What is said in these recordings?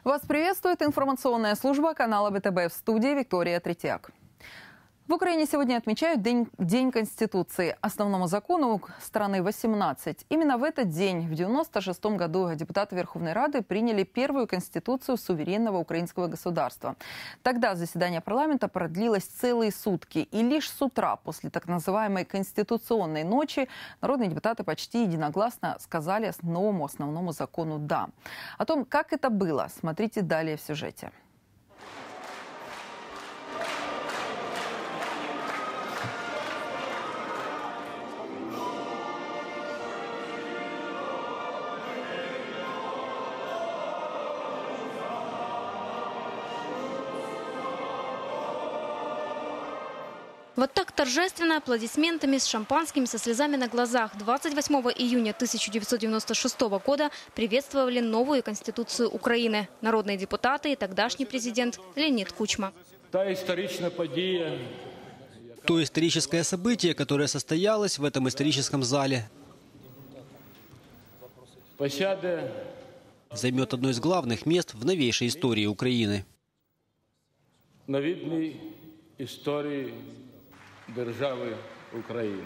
Вас приветствует информационная служба канала ВТБ, в студии Виктория Третьяк. В Украине сегодня отмечают День Конституции. Основному закону страны 18. Именно в этот день, в 1996 году, депутаты Верховной Рады приняли первую конституцию суверенного украинского государства. Тогда заседание парламента продлилось целые сутки. И лишь с утра, после так называемой конституционной ночи, народные депутаты почти единогласно сказали новому основному закону «да». О том, как это было, смотрите далее в сюжете. Вот так торжественно, аплодисментами, с шампанским, со слезами на глазах 28 июня 1996 года приветствовали новую Конституцию Украины народные депутаты и тогдашний президент Леонид Кучма. То историческое событие, которое состоялось в этом историческом зале, займет одно из главных мест в новейшей истории Украины. Новітній історії держави України.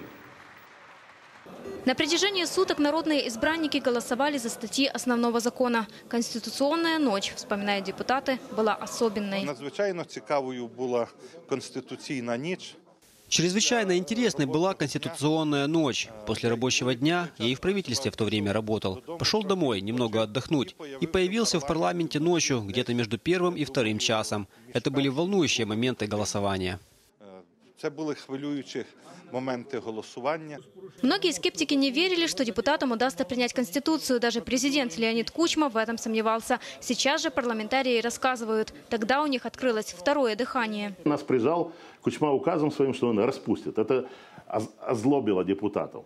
На протяжении суток народные избранники голосовали за статьи основного закона. Конституционная ночь, вспоминают депутаты, была особенной. Надзвичайно цікавою була конституційна ніч. Чрезвычайно интересной была конституционная ночь. После рабочего дня, я и в правительстве в то время работал, пошел домой немного отдохнуть и появился в парламенте ночью, где-то между первым и вторым часом. Это были волнующие моменты голосования. Це були хвилюючі моменти голосування. Многие скептики не верили, что депутатам удастся принять Конституцию. Даже президент Леонид Кучма в этом сомневался. Сейчас же парламентарии рассказывают, тогда у них открылось второе дыхание. Нас прижал Кучма указом своим, что он распустит. Это озлобило депутатов.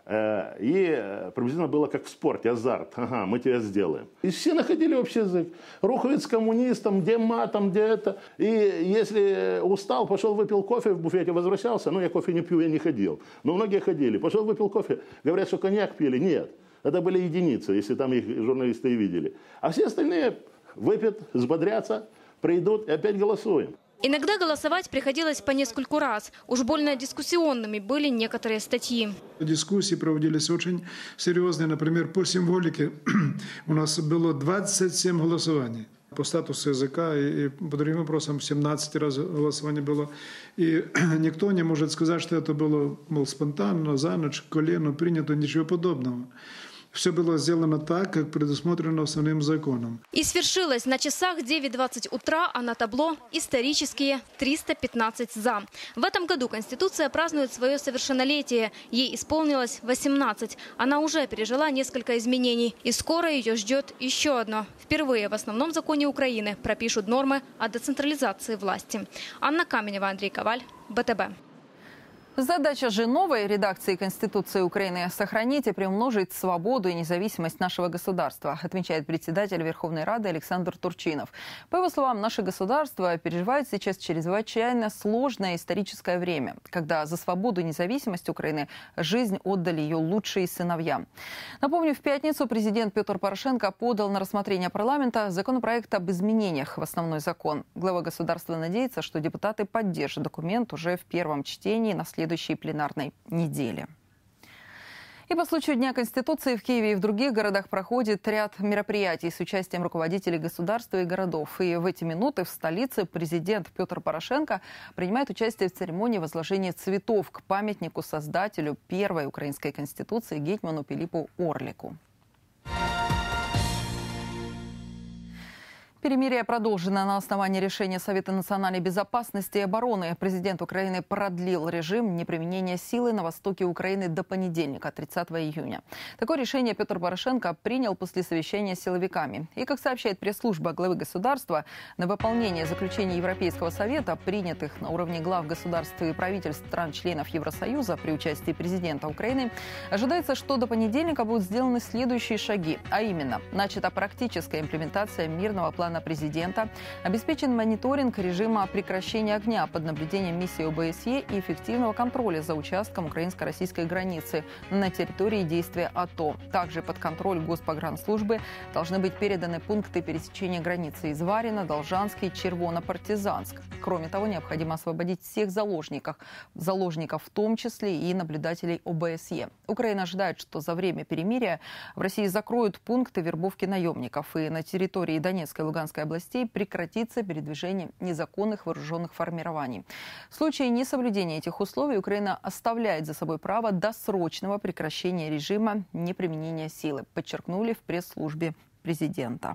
И приблизительно было как в спорте, азарт. Ага, мы тебя сделаем. И все находили общий язык. Руховец коммунистам, где матом, где это. И если устал, пошел выпил кофе в буфете, возвращался. Ну, я кофе не пью, я не ходил. Но многие ходили. Пошел выпил кофе. Говорят, что коньяк пили. Нет. Это были единицы, если там их журналисты и видели. А все остальные выпьют, взбодрятся, придут и опять голосуем. Иногда голосовать приходилось по нескольку раз. Уж больно дискуссионными были некоторые статьи. Дискуссии проводились очень серьезные. Например, по символике у нас было 27 голосований. По статусу языка и по другим вопросам 17 раз голосование было. И никто не может сказать, что это было, мол, спонтанно, за ночь, колено принято, ничего подобного. Все было сделано так, как предусмотрено основным законом. И свершилось на часах 9:20 утра, а на табло исторические 315 «за». В этом году Конституция празднует свое совершеннолетие. Ей исполнилось 18. Она уже пережила несколько изменений. И скоро ее ждет еще одно. Впервые в основном законе Украины пропишут нормы о децентрализации власти. Анна Каменева, Андрей Коваль, ВТБ. Задача же новой редакции Конституции Украины – сохранить и приумножить свободу и независимость нашего государства, отмечает председатель Верховной Рады Александр Турчинов. По его словам, наше государство переживает сейчас чрезвычайно сложное историческое время, когда за свободу и независимость Украины жизнь отдали ее лучшие сыновья. Напомню, в пятницу президент Петр Порошенко подал на рассмотрение парламента законопроект об изменениях в основной закон. Глава государства надеется, что депутаты поддержат документ уже в первом чтении на следующей пленарной неделе. И по случаю Дня Конституции в Киеве и в других городах проходит ряд мероприятий с участием руководителей государства и городов. И в эти минуты в столице президент Петр Порошенко принимает участие в церемонии возложения цветов к памятнику создателю первой украинской конституции гетьману Пилипу Орлику. Перемирие продолжено на основании решения Совета национальной безопасности и обороны. Президент Украины продлил режим неприменения силы на востоке Украины до понедельника, 30 июня. Такое решение Петр Порошенко принял после совещания с силовиками. И, как сообщает пресс-служба главы государства, на выполнение заключений Европейского совета, принятых на уровне глав государств и правительств стран-членов Евросоюза при участии президента Украины, ожидается, что до понедельника будут сделаны следующие шаги. А именно, начата практическая имплементация мирного плана плана президента, обеспечен мониторинг режима прекращения огня под наблюдением миссии ОБСЕ и эффективного контроля за участком украинско-российской границы на территории действия АТО. Также под контроль Госпогранслужбы должны быть переданы пункты пересечения границы Изварина, Должанский, Червоно-Партизанск. Кроме того, необходимо освободить всех заложников, в том числе и наблюдателей ОБСЕ. Украина ожидает, что за время перемирия в России закроют пункты вербовки наемников, и на территории Донецкой и Луганской областей прекратится передвижение незаконных вооруженных формирований. В случае несоблюдения этих условий Украина оставляет за собой право досрочного прекращения режима неприменения силы, подчеркнули в пресс-службе президента.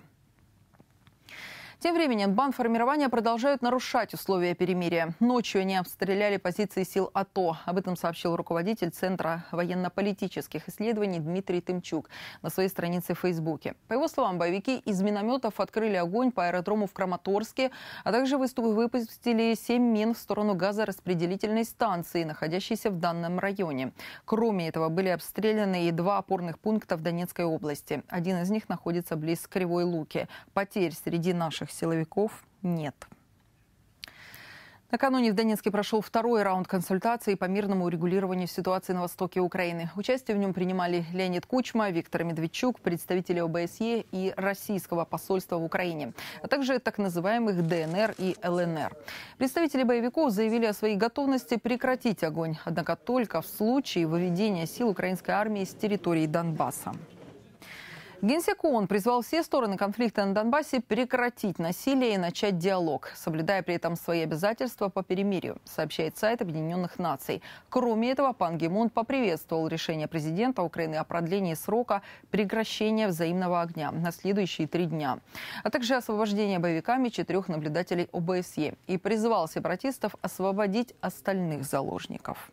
Тем временем бандформирования продолжают нарушать условия перемирия. Ночью они обстреляли позиции сил АТО. Об этом сообщил руководитель Центра военно-политических исследований Дмитрий Тымчук на своей странице в Фейсбуке. По его словам, боевики из минометов открыли огонь по аэродрому в Краматорске, а также выпустили 7 мин в сторону газораспределительной станции, находящейся в данном районе. Кроме этого, были обстреляны и 2 опорных пункта в Донецкой области. Один из них находится близ Кривой Луки. Потерь среди наших силовиков нет. Накануне в Донецке прошел второй раунд консультаций по мирному урегулированию ситуации на востоке Украины. Участие в нем принимали Леонид Кучма, Виктор Медведчук, представители ОБСЕ и российского посольства в Украине, а также так называемых ДНР и ЛНР. Представители боевиков заявили о своей готовности прекратить огонь, однако только в случае выведения сил украинской армии с территории Донбасса. Генсек ООН призвал все стороны конфликта на Донбассе прекратить насилие и начать диалог, соблюдая при этом свои обязательства по перемирию, сообщает сайт Объединенных Наций. Кроме этого, Пан Ги Мун поприветствовал решение президента Украины о продлении срока прекращения взаимного огня на следующие 3 дня, а также освобождение боевиками 4 наблюдателей ОБСЕ и призвал сепаратистов освободить остальных заложников.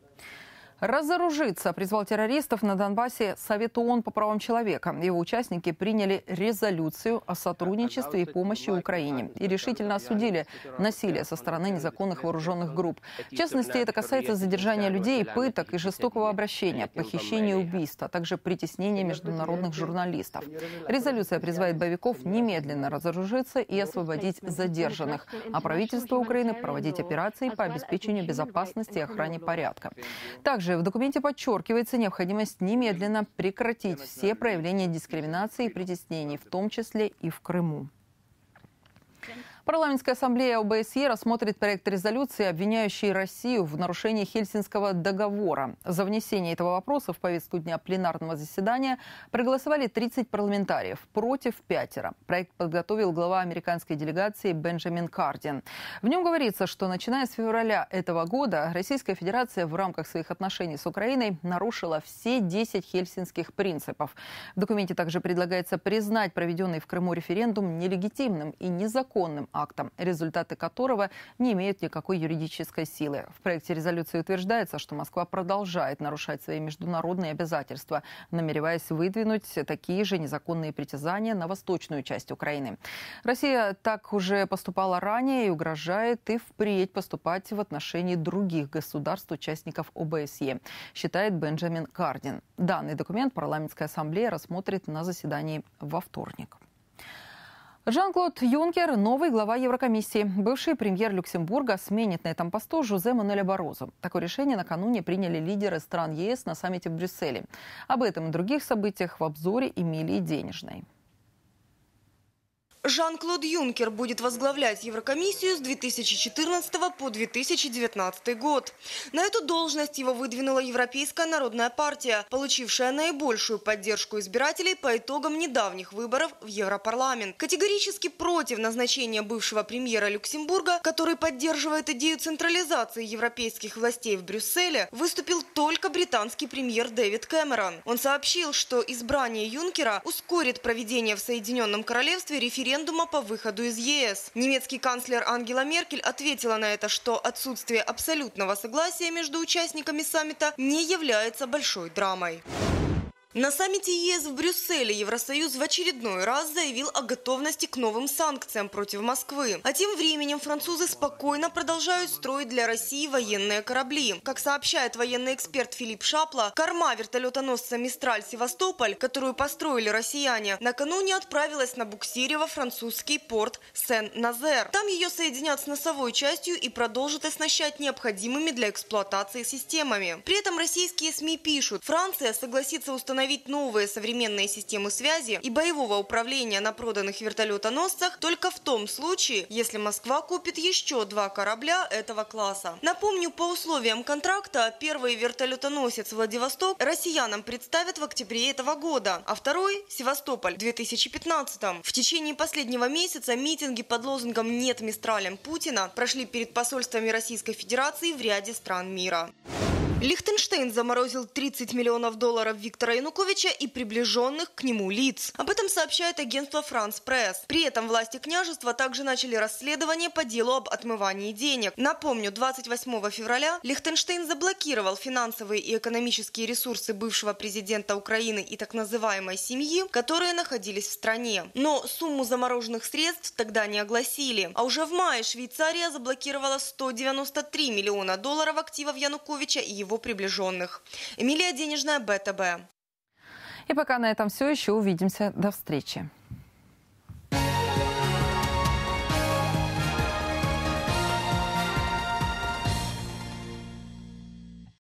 Разоружиться призвал террористов на Донбассе Совет ООН по правам человека. Его участники приняли резолюцию о сотрудничестве и помощи Украине и решительно осудили насилие со стороны незаконных вооруженных групп. В частности, это касается задержания людей, пыток и жестокого обращения, похищения и убийств, а также притеснения международных журналистов. Резолюция призывает боевиков немедленно разоружиться и освободить задержанных, а правительство Украины проводить операции по обеспечению безопасности и охране порядка. Также в документе подчеркивается необходимость немедленно прекратить все проявления дискриминации и притеснений, в том числе и в Крыму. Парламентская ассамблея ОБСЕ рассмотрит проект резолюции, обвиняющей Россию в нарушении Хельсинского договора. За внесение этого вопроса в повестку дня пленарного заседания проголосовали 30 парламентариев, против 5. Проект подготовил глава американской делегации Бенджамин Кардин. В нем говорится, что начиная с февраля этого года Российская Федерация в рамках своих отношений с Украиной нарушила все 10 хельсинских принципов. В документе также предлагается признать проведенный в Крыму референдум нелегитимным и незаконным актом, результаты которого не имеют никакой юридической силы. В проекте резолюции утверждается, что Москва продолжает нарушать свои международные обязательства, намереваясь выдвинуть такие же незаконные притязания на восточную часть Украины. Россия так уже поступала ранее и угрожает и впредь поступать в отношении других государств-участников ОБСЕ, считает Бенджамин Кардин. Данный документ парламентская ассамблея рассмотрит на заседании во вторник. Жан-Клод Юнкер – новый глава Еврокомиссии. Бывший премьер Люксембурга сменит на этом посту Жозе Мануэля Баррозу. Такое решение накануне приняли лидеры стран ЕС на саммите в Брюсселе. Об этом и других событиях в обзоре Эмилии Денежной. Жан-Клод Юнкер будет возглавлять Еврокомиссию с 2014 по 2019 год. На эту должность его выдвинула Европейская народная партия, получившая наибольшую поддержку избирателей по итогам недавних выборов в Европарламент. Категорически против назначения бывшего премьера Люксембурга, который поддерживает идею централизации европейских властей в Брюсселе, выступил только британский премьер Дэвид Кэмерон. Он сообщил, что избрание Юнкера ускорит проведение в Соединенном Королевстве референдума по выходу из ЕС. Немецкий канцлер Ангела Меркель ответила на это, что отсутствие абсолютного согласия между участниками саммита не является большой драмой. На саммите ЕС в Брюсселе Евросоюз в очередной раз заявил о готовности к новым санкциям против Москвы. А тем временем французы спокойно продолжают строить для России военные корабли. Как сообщает военный эксперт Филипп Шапла, корма вертолетоносца «Мистраль Севастополь», которую построили россияне, накануне отправилась на буксире во французский порт Сен-Назер. Там ее соединят с носовой частью и продолжат оснащать необходимыми для эксплуатации системами. При этом российские СМИ пишут, Франция согласится установить новые современные системы связи и боевого управления на проданных вертолетоносцах только в том случае, если Москва купит еще 2 корабля этого класса. Напомню, по условиям контракта первый вертолетоносец «Владивосток» россиянам представят в октябре этого года, а второй – «Севастополь» в 2015. В течение последнего месяца митинги под лозунгом «Нет Мистралям Путина» прошли перед посольствами Российской Федерации в ряде стран мира. Лихтенштейн заморозил $30 миллионов Виктора Януковича и приближенных к нему лиц. Об этом сообщает агентство «Франс Пресс». При этом власти княжества также начали расследование по делу об отмывании денег. Напомню, 28 февраля Лихтенштейн заблокировал финансовые и экономические ресурсы бывшего президента Украины и так называемой семьи, которые находились в стране. Но сумму замороженных средств тогда не огласили. А уже в мае Швейцария заблокировала $193 миллиона активов Януковича и его приближенных. Эмилия Денежная, БТБ. И пока на этом все. Еще увидимся. До встречи.